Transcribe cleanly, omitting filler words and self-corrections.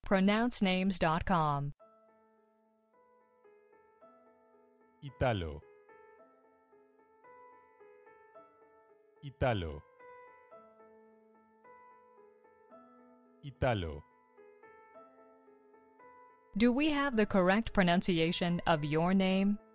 pronouncenames.com. Italo. Italo. Italo. Do we have the correct pronunciation of your name?